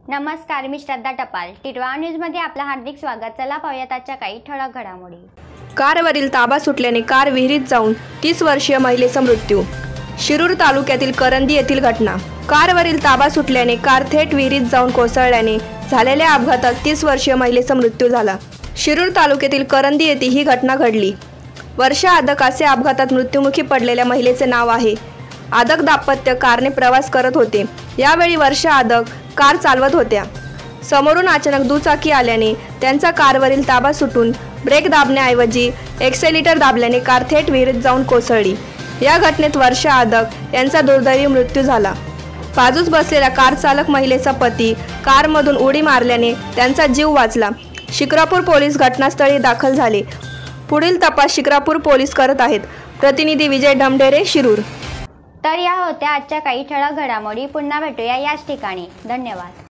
नमस्कार, मी श्रद्धा टपाल. टिटवाळा न्यूजमध्ये आपलं हार्दिक स्वागत. चला पाहूयात आजच्या काही ठळक घडामोडी. कारवरील ताबा सुटल्याने कार विहिरीत जाऊन 30 वर्षीय महिलेचा मृत्यू. शिरूर तालुक्यातील करंदी येथील घटना. कारवरील ताबा सुटल्याने कार थेट विहिरीत जाऊन कोसळल्याने झालेल्या अपघातात 30 वर्षीय महिलेचा मृत्यू झाला. शिरूर तालुक्यातील करंदी येथे ही घटना घडली. वर्षा आदक असे अपघातात मृत्युमुखी पडलेल्या महिलेचे नाव आहे. आदक दाम्पत्य कारने प्रवास करत होते. यावेळी वर्षा आदक कार चालवत होत्या. समोरून अचानक दुचाकी आल्याने त्यांचा कारवरील ताबा सुटून ब्रेक दाबण्याऐवजी एक्सेलेटर दाबल्याने कार थेट विहिरीत जाऊन कोसळली. या घटनेत वर्षा आदक यांचा दुर्दैवी मृत्यू झाला. बाजूस बसलेल्या कार चालक महिलेचा पती कारमधून उडी मारल्याने त्यांचा जीव वाचला. शिक्रापूर पोलीस घटनास्थळी दाखल झाले. पुढील तपास शिक्रापूर पोलीस करत आहेत. प्रतिनिधी विजय ढमढेरे, शिरूर. तर या होत्या आजच्या काही ठळक घडामोडी. पुन्हा भेटूया याच ठिकाणी. धन्यवाद.